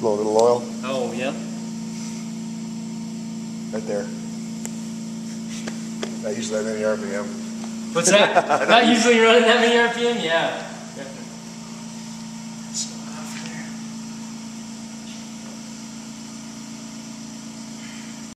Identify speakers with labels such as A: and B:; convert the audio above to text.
A: Blow a little oil.
B: Oh, yeah.
A: Right there. Not usually that many RPM.
B: What's that? Not usually running that many RPM? Yeah.